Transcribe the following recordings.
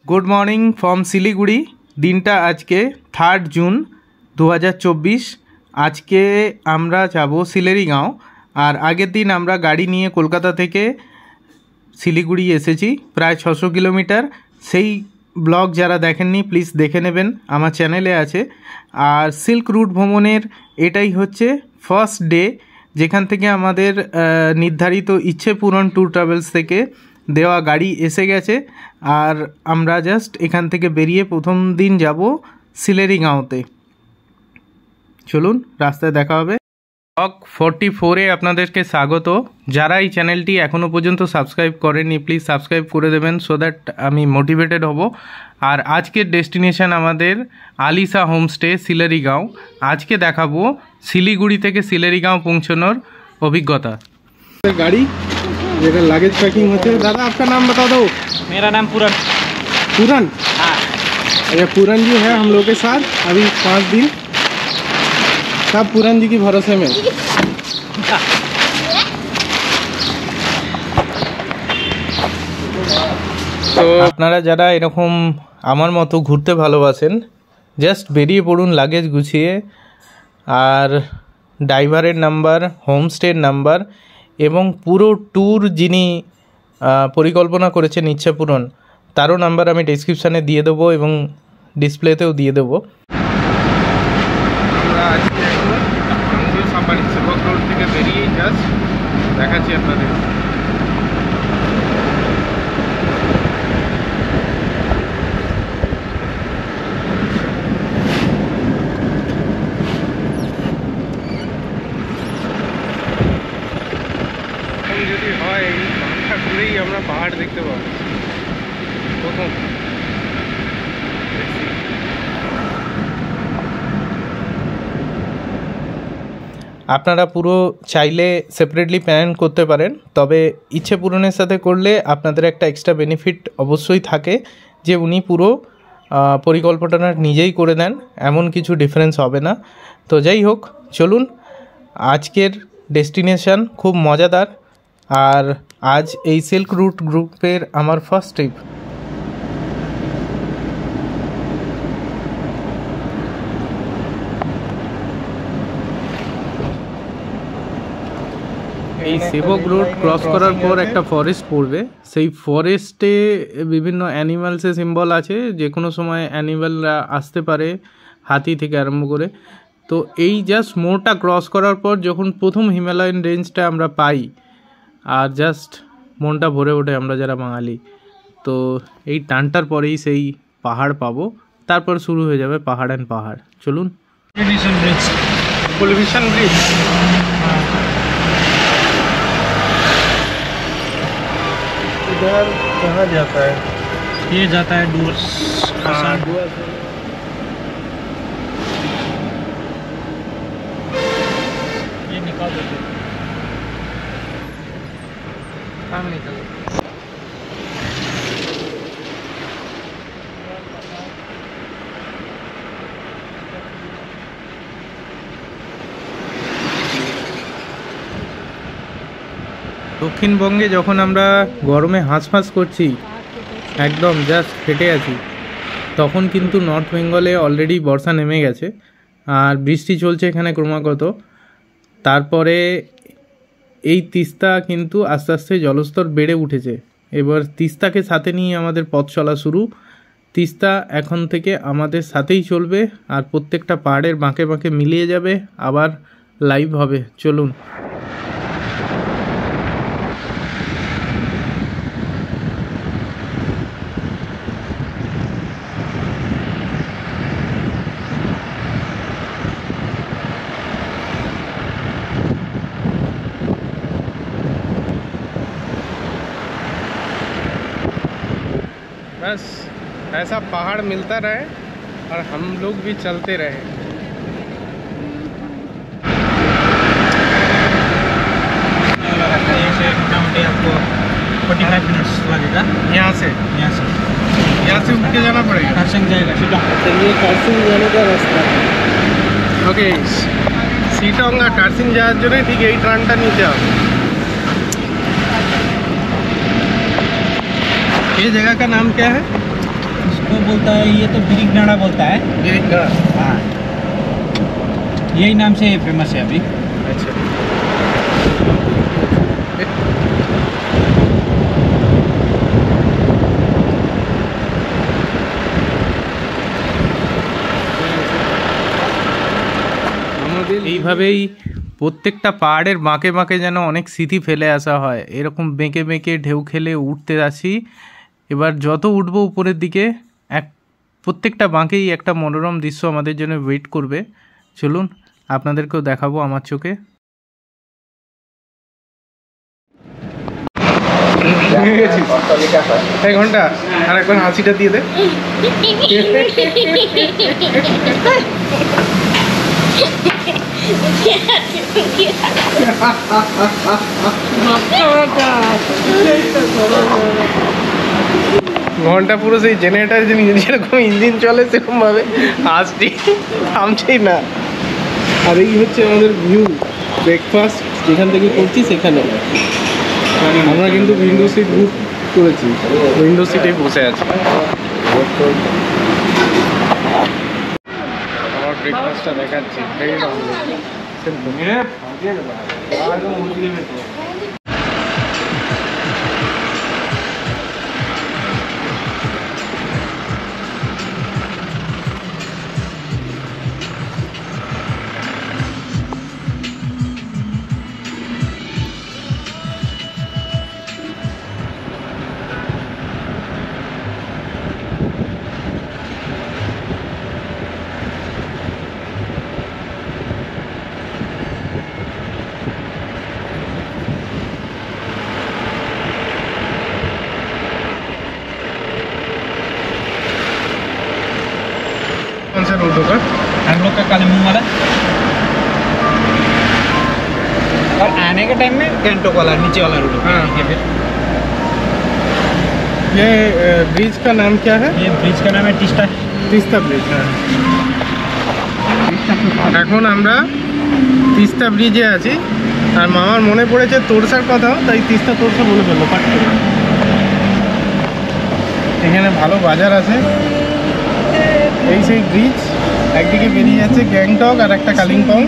Good morning from Siliguri. दिनटा आज के 3 जून 2024। आज के आमरा जाबो सिलेरीगाँव और आगेर दिन आमरा गाड़ी निये कलकाता थेके सिलीगुड़ी एसेছি प्राय 600 किलोमीटर। सेई ब्लग जारा देखेनনি प्लिज देखे नेबेन, आमार चैनेले आछे। और सिल्क रूट भ्रमणेर एटाई होच्छे फार्स्ट डे, जेखान थेके आमादेर निर्धारित इच्छे पूरण टूर ट्रैवल्स थेके देवा गाड़ी एसे गेছে। और आमरा जस्ट एखान थेके बेरिये प्रथम दिन जाबो सिलेरीगाँवते। चलुन रास्ताय देखा होबे। ब्लग 44 ए आपनादेरके स्वागत। যারা এই চ্যানেলটি এখনো পর্যন্ত সাবস্ক্রাইব করেননি প্লিজ সাবস্ক্রাইব করে দেবেন, সো দ্যাট আমি মোটিভেটেড হব। আর আজকের ডেস্টিনেশন আমাদের আলিশা হোমস্টে সিলেরিগাঁও। আজকে দেখাবো শিলিগুড়ি থেকে সিলেরিগাঁও পৌঁছানোর অভিজ্ঞতা। গাড়ি যেটা লাগেজ पैकिंग होते है। दादा आपका नाम बता दो। मेरा नाम पूरन। पूरन? हाँ। ये पूरन जी है हम लोग के साथ अभी 5 दिन। सब पूरन जी की भरोसे में। তো আপনারা যারা এরকম আমার মতো ঘুরতে ভালোবাসেন জাস্ট বেরিয়ে পড়ুন লাগেজ গুছিয়ে। আর ড্রাইভারের নাম্বার, হোমস্টের নাম্বার এবং পুরো ট্যুর যিনি পরিকল্পনা করেছেন ইচ্ছাপূরণ তারও নাম্বার আমি ডেসক্রিপশানে দিয়ে দেবো এবং ডিসপ্লেতেও দিয়ে দেবো। আমরা আজকে সাফারি সেবক রোড থেকে বেরিয়ে জাস্ট দেখাচ্ছি আপনাদের। যদি হয় ঘন্টা ঘুরেই আমরা পাহাড় দেখতে পাবো প্রথম। আপনারা পুরো চাইলে সেপারেটলি প্ল্যান করতে পারেন, তবে ইচ্ছে পূরণের সাথে করলে আপনাদের একটা এক্সট্রা বেনিফিট অবশ্যই থাকে যে উনি পুরো পরিকল্পনাটা নিজেই করে দেন, এমন কিছু ডিফারেন্স হবে না। তো যাই হোক চলুন, আজকের ডেস্টিনেশন খুব মজাদার। আর আজ এই সিল্ক রুট গ্রুপের আমার ফার্স্ট ট্রিপ। এই সেবক রোড ক্রস করার পর একটা ফরেস্ট পড়বে। সেই ফরেস্টে বিভিন্ন অ্যানিমালসের সিম্বল আছে, যে কোনো সময় অ্যানিমালরা আসতে পারে, হাতি থেকে আরম্ভ করে। তো এই জাস্ট মোড়টা ক্রস করার পর যখন প্রথম হিমালয়ান রেঞ্জটা আমরা পাই আর জাস্ট মনটা ভরে ওঠে আমরা যারা বাঙালি। তো এই টানটার পরেই সেই পাহাড় পাবো, তারপর শুরু হয়ে যাবে পাহাড় অ্যান্ড পাহাড়। চলুন। Television bridge. टेलीविजन ब्रिज इधर कहाँ जाता है? ये जाता है डूअर्स। ये निकाल देते हैं। काम निकल দক্ষিণবঙ্গে যখন আমরা গরমে হাঁসফাঁস করছি, একদম জাস্ট ফেটে আছি, তখন কিন্তু নর্থ বেঙ্গলে অলরেডি বর্ষা নেমে গেছে আর বৃষ্টি চলছে এখানে ক্রমাগত। তারপরে এই তিস্তা কিন্তু আস্তে আস্তে জলস্তর বেড়ে উঠেছে। এবার তিস্তাকে সাথে নিয়ে আমাদের পথ চলা শুরু। তিস্তা এখন থেকে আমাদের সাথেই চলবে আর প্রত্যেকটা পাহাড়ের বাঁকে বাঁকে মিলিয়ে যাবে, আবার লাইভ হবে। চলুন। बस ऐसा पहाड़ मिलता रहे और हम लोग भी चलते रहे। मोटामोटी आपको 45 मिनट्स लगेगा। यहाँ से उठ के जाना पड़ेगा। कारसिंग जाएगा सीधा। चलिए कारसिंग जाने का रास्ता। ओके, सीटों का कारसिंग जाए जो नहीं, ठीक है, यही ट्रांटा नीचे आओ। ये जगह का नाम क्या है? इसको बोलता है, ये तो बिरिगनाड़ा बोलता है। बिरिगनाड़ा, हाँ, यही नाम से फेमस है अभी। अच्छा। এইভাবেই প্রত্যেকটা পাহাড়ের বাঁকে বাঁকে যেন অনেক স্মৃতি ফেলে আসা হয়, এরকম বেঁকে বেঁকে ঢেউ খেলে উঠতে আসি। এবার যত উঠবো উপরের দিকে প্রত্যেকটা বাঁকেই একটা মনোরম দৃশ্য আমাদের জন্য ওয়েট করবে। চলুন আপনাদেরকেও দেখাবো আমার চোখে। এক ঘন্টা আর একবার হাসিটা দিয়ে দে। ঘন্টা পুরো সেই জেনারেটার যেরকম ইঞ্জিন চলে সেরকম ভাবে আসছি, থামছেই না। আর এই হচ্ছে আমাদের ভিউ, ব্রেকফাস্ট যেখান থেকে করছি সেখানে। আমরা কিন্তু উইন্ডো সিট বুক করেছি, উইন্ডো সিটে বসে আছি। আমার ব্রেকফাস্টটা দেখাচ্ছি। कौन सा रोड होगा? हम लोग का कालीमुंग वाला, और आने के टाइम में गैंगटॉक वाला नीचे वाला रोड होगा। हाँ। ये फिर ये ब्रिज का नाम क्या है? ये ब्रिज का नाम है टिस्टा। তিস্তা ব্রিজ। হ্যাঁ, এখন আমরা তিস্তা ব্রিজে আছি। আর মামার মনে পড়েছে তোরসার কথা, তাই তিস্তা তোরসা বলে ফেললো পাট করে। এখানে ভালো বাজার আছে। এই সেই ব্রিজ, একদিকে বেরিয়ে যাচ্ছে গ্যাংটক আর একটা কালিম্পং।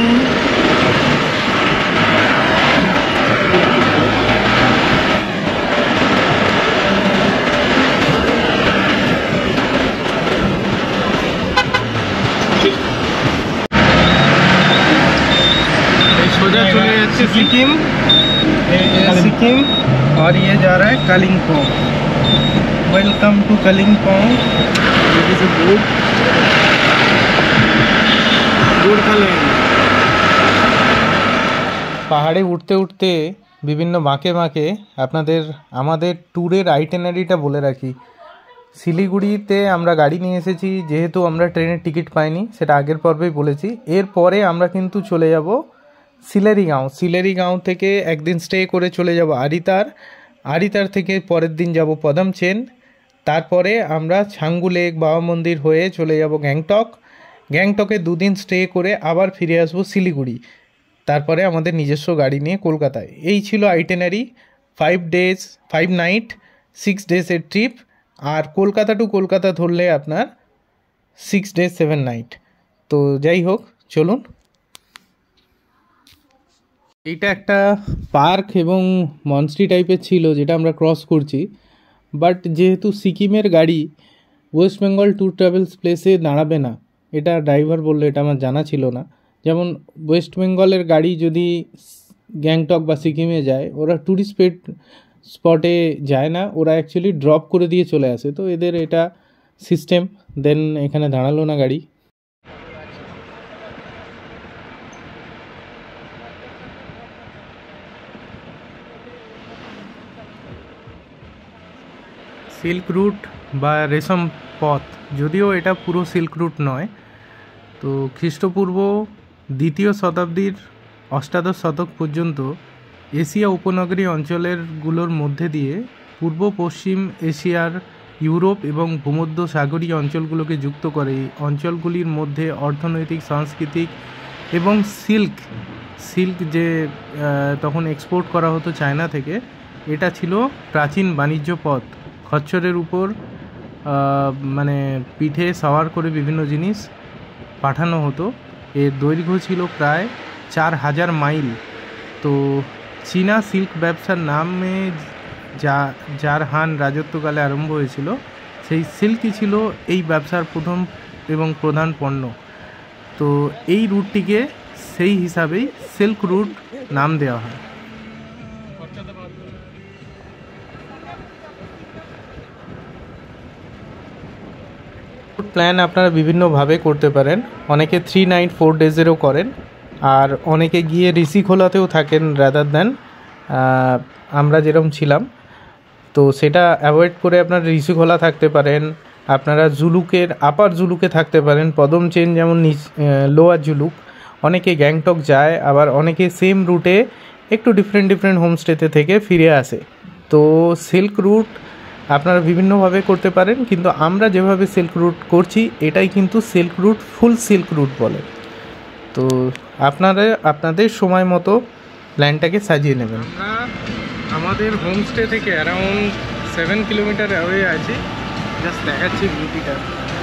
सोजा चले जाচ্ছে सिक्किम, सिक्किम, और ये जा रहा है Kalimpong. Welcome to Kalimpong. It is a good Gorkhaland. পাহাড়ে উঠতে উঠতে বিভিন্ন বাঁকে বাঁকে আমাদের ট্যুরের আইটেনারিটা বলে রাখি। শিলিগুড়িতে আমরা গাড়ি নিয়ে এসেছি, যেহেতু আমরা ট্রেনের টিকিট পাইনি, সেটা আগের পর্বেই বলেছি। এরপরে আমরা কিন্তু চলে যাব সিলেরিগাঁও। সিলেরিগাঁও থেকে একদিন স্টে করে চলে যাব আরিতার। আরিতার থেকে পরের দিন যাব পদমচেন। তারপরে আমরা ছাঙ্গু লেক, বাবা মন্দির হয়ে চলে যাব গ্যাংটক। গ্যাংটকে দুদিন স্টে করে আবার ফিরে আসবো শিলিগুড়ি। তারপরে আমাদের নিজস্ব গাড়ি নিয়ে কলকাতায়। এই ছিল আইটেনারি। 5 days 5 night 6 days-এর ট্রিপ। আর কলকাতা টু কলকাতা ধরলে আপনার 6 days 7 night। তো যাই হোক, চলুন। এইটা একটা পার্ক এবং মনস্ট্রি টাইপের ছিল, যেটা আমরা ক্রস করছি। বাট যেহেতু সিকিমের গাড়ি ওয়েস্ট বেঙ্গল ট্যুর ট্রাভেলস প্লেসে দাঁড়াবে না, এটা ড্রাইভার বললো, এটা আমার জানা ছিল না। যেমন ওয়েস্ট বেঙ্গলের গাড়ি যদি গ্যাংটক বা সিকিমে যায়, ওরা ট্যুরিস্ট স্পটে যায় না, ওরা অ্যাকচুয়ালি ড্রপ করে দিয়ে চলে আসে। তো এদের এটা সিস্টেম, দেন এখানে দাঁড়ালো না গাড়ি। সিল্ক রুট বা রেশম পথ, যদিও এটা পুরো সিল্ক রুট নয়। তো খ্রিস্টপূর্ব 2য় শতাব্দীর 8শ শতক পর্যন্ত এশিয়া উপনগরী অঞ্চলেরগুলোর মধ্যে দিয়ে পূর্ব পশ্চিম এশিয়ার ইউরোপ এবং ভূমধ্য সাগরীয় অঞ্চলগুলোকে যুক্ত করে। এই অঞ্চলগুলির মধ্যে অর্থনৈতিক, সাংস্কৃতিক এবং সিল্ক যে তখন এক্সপোর্ট করা হতো চায়না থেকে, এটা ছিল প্রাচীন বাণিজ্য পথ। খচ্চরের উপর মানে পিঠে সাওয়ার করে বিভিন্ন জিনিস পাঠানো হতো। এর দৈর্ঘ্য ছিল প্রায় 4000 মাইল। তো চীনা সিল্ক ব্যবসার নামে যার হান রাজত্বকালে আরম্ভ হয়েছিল, সেই সিল্কই ছিল এই ব্যবসার প্রথম এবং প্রধান পণ্য। তো এই রুটটিকে সেই হিসাবেই সিল্ক রুট নাম দেওয়া হয়। প্ল্যান আপনারা বিভিন্নভাবে করতে পারেন। অনেকে 3 নাইট 4 ডেজেরও করেন, আর অনেকে গিয়ে ঋষিখোলাতেও থাকেন রাদার দ্যান আমরা যেরকম ছিলাম। তো সেটা অ্যাভয়েড করে আপনারা ঋষিখোলা থাকতে পারেন, আপনারা জুলুকের আপার জুলুকে থাকতে পারেন, পদম চেন যেমন লোয়ার জুলুক। অনেকে গ্যাংটক যায়, আবার অনেকে সেম রুটে একটু ডিফারেন্ট হোমস্টেতে থেকে ফিরে আসে। তো সিল্ক রুট আপনারা বিভিন্নভাবে করতে পারেন, কিন্তু আমরা যেভাবে সিল্ক রুট করছি এটাই কিন্তু silk route, full silk route বলে। তো আপনারা আপনাদের সময় মতো প্ল্যানটাকে সাজিয়ে নেবেন। আমরা আমাদের হোমস্টে থেকে অ্যারাউন্ড 7 কিলোমিটার অ্যাওয়ে আছি। জাস্ট দেখাচ্ছি বিউটিটা।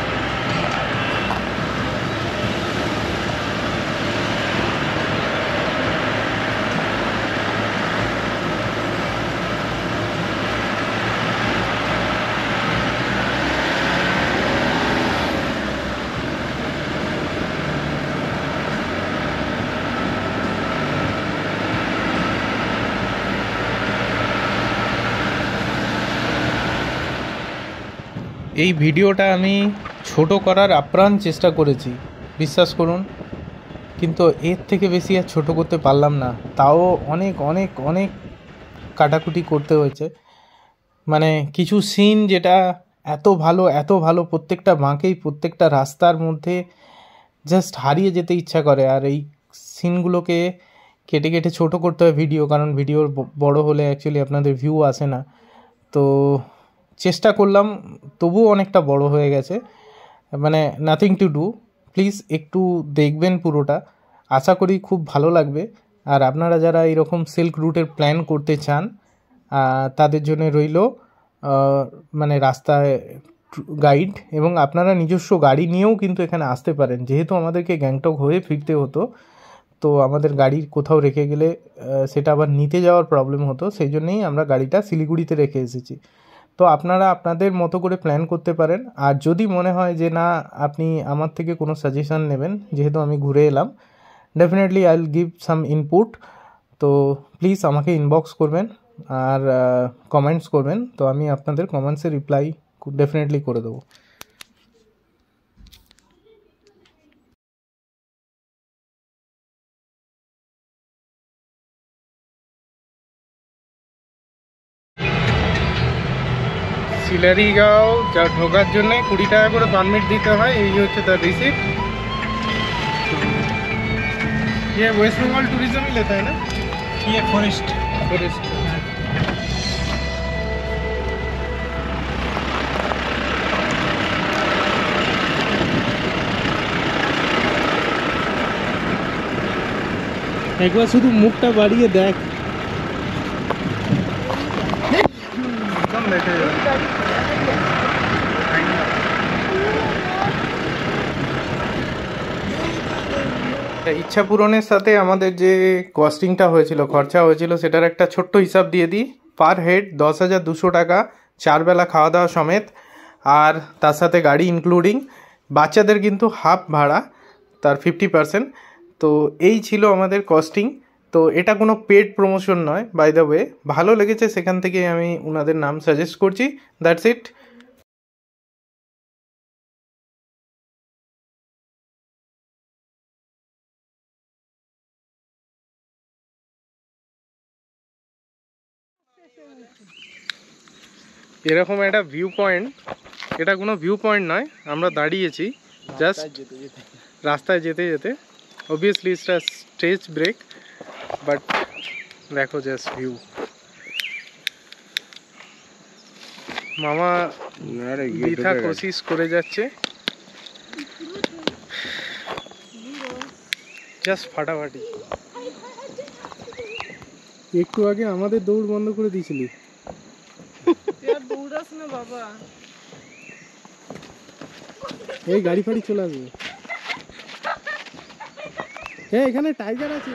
এই ভিডিওটা আমি ছোট করার আপ্রাণ চেষ্টা করেছি, বিশ্বাস করুন, কিন্তু এর থেকে বেশি আর ছোট করতে পারলাম না। তাও অনেক অনেক অনেক কাটাকুটি করতে হয়েছে। মানে কিছু সিন যেটা এত ভালো প্রত্যেকটা বাঁকেই, প্রত্যেকটা রাস্তার মধ্যে জাস্ট হারিয়ে যেতে ইচ্ছা করে। আর এই সিনগুলোকে কেটে কেটে ছোট করতে হয় ভিডিও, কারণ ভিডিওর বড় হলে অ্যাকচুয়ালি আপনাদের ভিউ আসে না। তো চেষ্টা করলাম, তবুও অনেকটা বড় হয়ে গেছে। মানে নাথিং টু ডু, প্লিজ একটু দেখবেন পুরোটা, আশা করি খুব ভালো লাগবে। আর আপনারা যারা এরকম সিল্ক রুটের প্ল্যান করতে চান তাদের জন্য রইল মানে রাস্তায় গাইড, এবং আপনারা নিজস্ব গাড়ি নিয়েও কিন্তু এখানে আসতে পারেন। যেহেতু আমাদেরকে গ্যাংটক হয়ে ফিরতে হতো, তো আমাদের গাড়ি কোথাও রেখে গেলে সেটা আবার নিতে যাওয়ার প্রবলেম হতো, সেই জন্যেই আমরা গাড়িটা শিলিগুড়িতে রেখে এসেছি। তো আপনারা আপনাদের মতো করে প্ল্যান করতে পারেন। আর যদি মনে হয় যে না, আপনি আমার থেকে কোনো সাজেশান নেবেন, যেহেতু আমি ঘুরে এলাম, definitely I will give some input. তো প্লিজ আমাকে ইনবক্স করবেন আর কমেন্টস করবেন, তো আমি আপনাদের কমেন্টসে রিপ্লাই ডেফিনেটলি করে দেবো। সিলারিগাঁও যা ঢোকার জন্য 20 টাকা করে পারমিট দিতে হয়, এই হচ্ছে তার রিসিপ্ট। ये वेस्ट बंगाल टूरिज्म ही लेता है ना, ये फॉरेस्ट একবার শুধু মুখটা বাড়িয়ে দেখ, कम बैठे ইচ্ছা পূরণের সাথে আমাদের যে কস্টিংটা হয়েছিল, খরচা হয়েছিল, সেটার একটা ছোট্ট হিসাব দিয়ে দিই। পার হেড 10,200 টাকা, 4 বেলা খাওয়া দাওয়া সমেত, আর তার সাথে গাড়ি ইনক্লুডিং। বাচ্চাদের কিন্তু হাফ ভাড়া, তার 50%। তো এই ছিল আমাদের কস্টিং। তো এটা কোনো পেড প্রমোশন নয়, বাই দ্য ওয়ে। ভালো লেগেছে সেখান থেকে আমি ওনাদের নাম সাজেস্ট করছি, দ্যাটস ইট। এরকম একটা ভিউ পয়েন্ট, এটা কোনো ভিউ পয়েন্ট নয়, আমরা দাঁড়িয়েছি জাস্ট রাস্তায় যেতে যেতে। অবভিয়াসলি এটা স্টেজ ব্রেক, বাট দেখো জাস্ট ভিউ। মামা বৃথা কোশিশ করে যাচ্ছে, জাস্ট ফাটাফাটি। একটু আগে আমাদের দৌড় বন্ধ করে দিয়েছিলি। দৌড়াস না বাবা। এই গাড়ি ফাড়ি চলে আসবে। হ্যাঁ এখানে টাইগার আছে।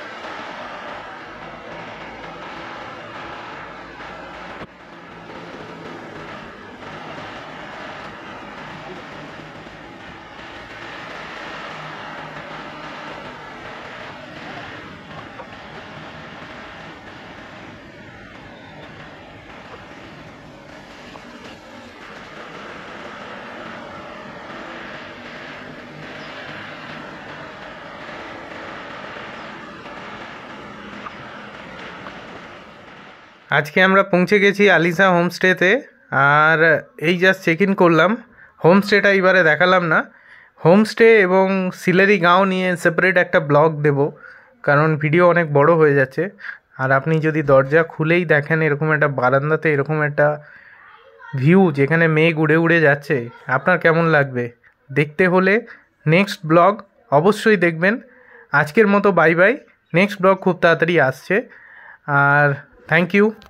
আজকে আমরা পৌঁছে গেছি আলিশা হোমস্টেতে। আর এই জাস্ট চেক ইন করলাম। হোমস্টেটা এবারে দেখালাম না। হোমস্টে এবং সিলেরি গাঁও নিয়ে সেপারেট একটা ব্লগ দেব, কারণ ভিডিও অনেক বড় হয়ে যাচ্ছে। আর আপনি যদি দরজা খুলেই দেখেন এরকম একটা বারান্দাতে এরকম একটা ভিউ যেখানে মেঘ উড়ে উড়ে যাচ্ছে, আপনার কেমন লাগবে? দেখতে হলে নেক্সট ব্লগ অবশ্যই দেখবেন। আজকের মতো বাই বাই। নেক্সট ব্লগ খুব তাড়াতাড়ি আসছে। আর থ্যাংক ইউ।